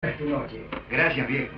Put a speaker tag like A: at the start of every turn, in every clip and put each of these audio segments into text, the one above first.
A: Es tu noche.
B: Gracias, viejo.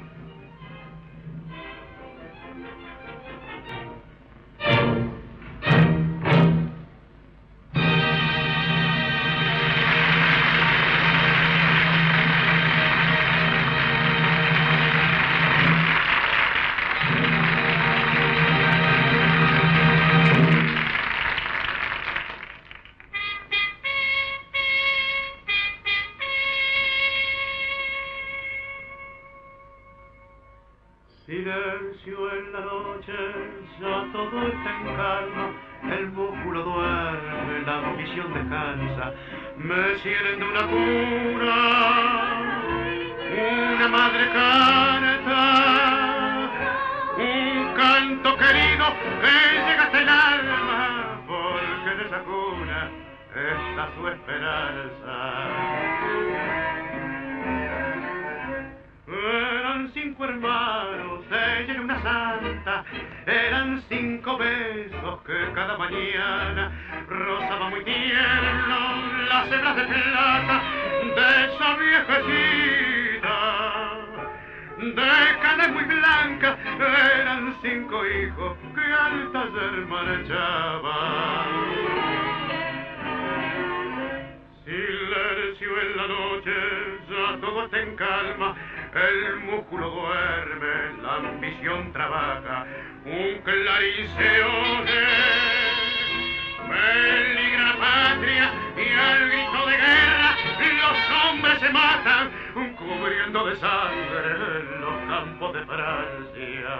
C: Silencio en la noche, ya todo está en calma, el músculo duerme, la visión descansa, me sienten de una cuna, una madre canta, un canto querido que llega hasta el alma, porque en esa cuna está su esperanza. Eran 5 hermanos, ella era una santa, eran 5 besos que cada mañana rozaba muy tierno las hebras de plata de esa viejecita. De cana muy blanca, eran 5 hijos que al taller marchaban. Silencio en la noche, ya todo está en calma, el músculo duerme, la ambición trabaja, un clarín se oye, peligra la patria y al grito de guerra los hombres se matan, cubriendo de sangre los campos de Francia.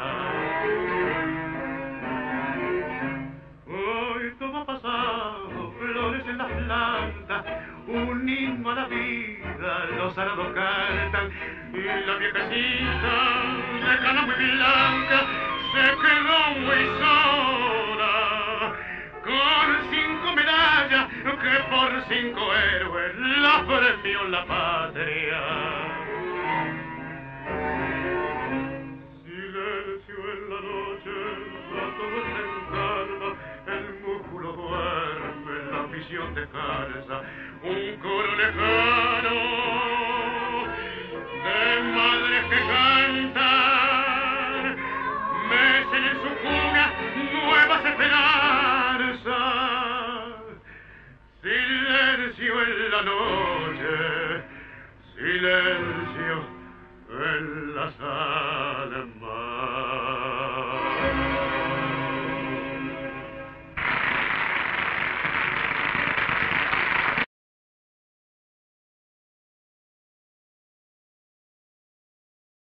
C: Hoy todo ha pasado, flores en las plantas, un himno a la vida, los arados cantan, y la viejecita, de cana muy blanca, se quedó muy sola, con 5 medallas que por 5 héroes la premió la patria. Silencio en la noche, ya todo está en calma, el músculo duerme, la visión descansa, un coro lejano de madres que cantan, mecen en su cuna nuevas esperanzas. Silencio en la noche, silencio en la sala.